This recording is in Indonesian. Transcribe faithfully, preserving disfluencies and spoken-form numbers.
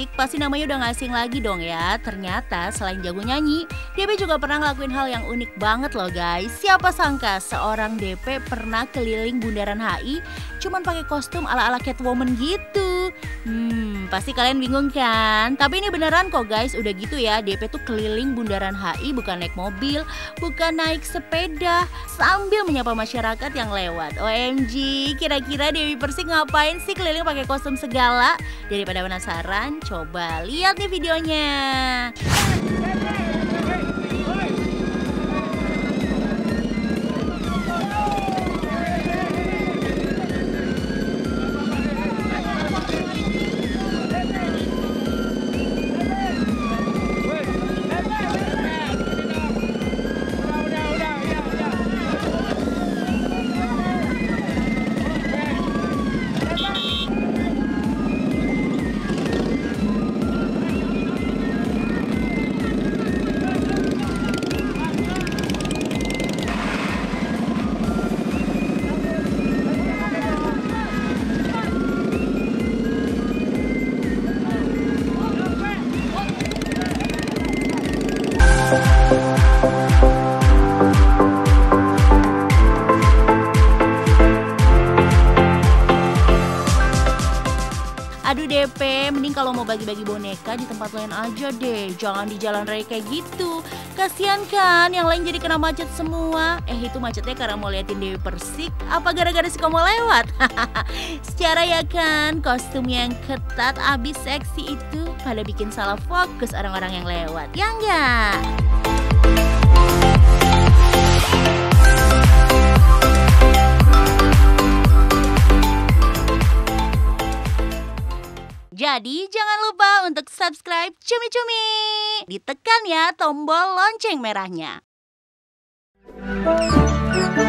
Persik, pasti namanya udah gak asing lagi dong ya. Ternyata selain jago nyanyi, D P juga pernah ngelakuin hal yang unik banget loh guys. Siapa sangka seorang D P pernah keliling Bundaran H I cuman pakai kostum ala-ala Catwoman gitu. Hmm, pasti kalian bingung kan? Tapi ini beneran kok guys, udah gitu ya. D P tuh keliling Bundaran H I bukan naik mobil, bukan naik sepeda, sambil menyapa masyarakat yang lewat. O M G, kira-kira Dewi Persik ngapain sih keliling pakai kostum segala? Daripada penasaran, coba lihat nih videonya. Aduh D P, mending kalau mau bagi-bagi boneka di tempat lain aja deh. Jangan di jalan raya kayak gitu. Kasian kan yang lain jadi kena macet semua. Eh itu macetnya karena mau liatin Dewi Persik, apa gara-gara si kamu lewat? Secara ya kan, kostum yang ketat abis seksi itu pada bikin salah fokus orang-orang yang lewat. Ya enggak? Jadi jangan lupa untuk subscribe Cumi Cumi. Ditekan ya tombol lonceng merahnya.